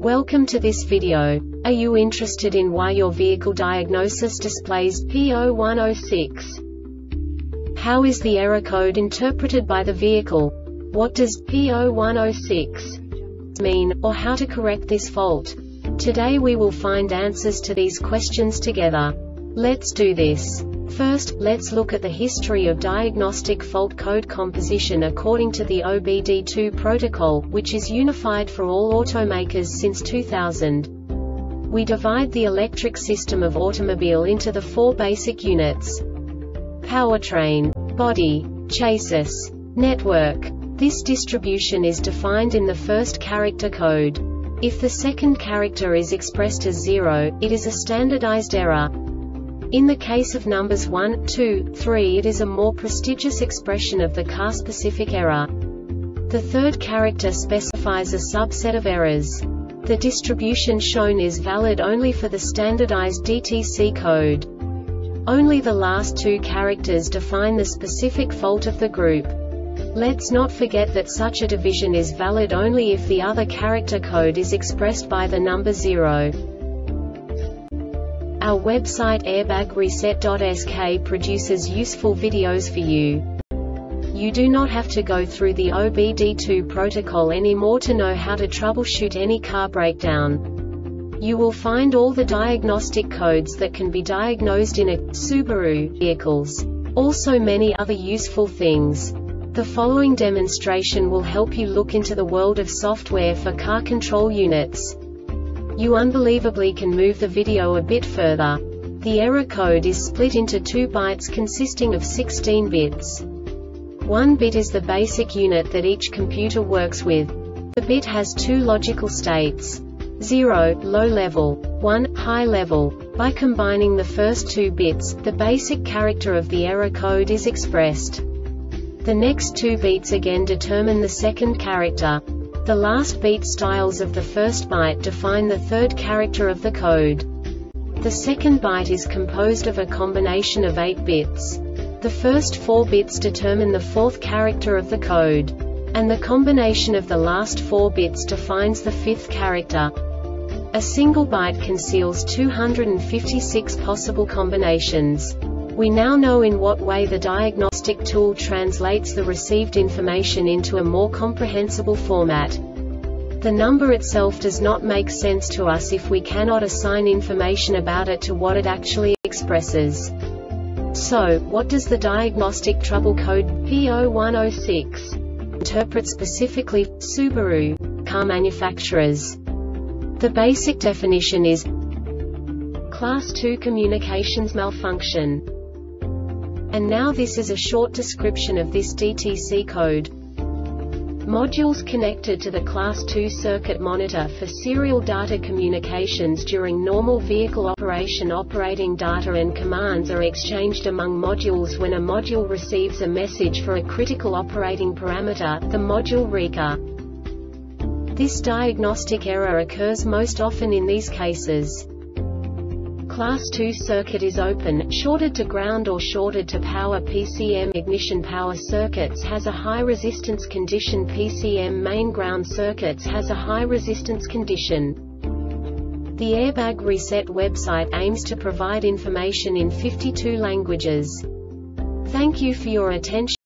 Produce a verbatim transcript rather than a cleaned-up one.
Welcome to this video. Are you interested in why your vehicle diagnosis displays P zero one zero six? How is the error code interpreted by the vehicle? What does P zero one zero six mean, or how to correct this fault? Today we will find answers to these questions together. Let's do this. First, let's look at the history of diagnostic fault code composition according to the O B D two protocol, which is unified for all automakers since two thousand. We divide the electric system of automobile into the four basic units: powertrain, body, chassis, network. This distribution is defined in the first character code. If the second character is expressed as zero, it is a standardized error. In the case of numbers one, two, three, it is a more prestigious expression of the car-specific error. The third character specifies a subset of errors. The distribution shown is valid only for the standardized D T C code. Only the last two characters define the specific fault of the group. Let's not forget that such a division is valid only if the other character code is expressed by the number zero. Our website airbag reset dot S K produces useful videos for you. You do not have to go through the O B D two protocol anymore to know how to troubleshoot any car breakdown. You will find all the diagnostic codes that can be diagnosed in a Subaru vehicles. Also many other useful things. The following demonstration will help you look into the world of software for car control units. You unbelievably can move the video a bit further. The error code is split into two bytes consisting of sixteen bits. One bit is the basic unit that each computer works with. The bit has two logical states: zero, low level, one, high level. By combining the first two bits, the basic character of the error code is expressed. The next two beats again determine the second character. The last beat styles of the first byte define the third character of the code. The second byte is composed of a combination of eight bits. The first four bits determine the fourth character of the code. And the combination of the last four bits defines the fifth character. A single byte conceals two hundred fifty-six possible combinations. We now know in what way the diagnostic tool translates the received information into a more comprehensible format. The number itself does not make sense to us if we cannot assign information about it to what it actually expresses. So, what does the diagnostic trouble code P zero one zero six interpret specifically for Subaru car manufacturers? The basic definition is Class two communications malfunction. And now this is a short description of this D T C code. Modules connected to the Class two circuit monitor for serial data communications during normal vehicle operation. Operating data and commands are exchanged among modules when a module receives a message for a critical operating parameter, the module reader. This diagnostic error occurs most often in these cases. Class two circuit is open, shorted to ground or shorted to power. P C M ignition power circuits has a high resistance condition. P C M main ground circuits has a high resistance condition. The Airbag Reset website aims to provide information in fifty-two languages. Thank you for your attention.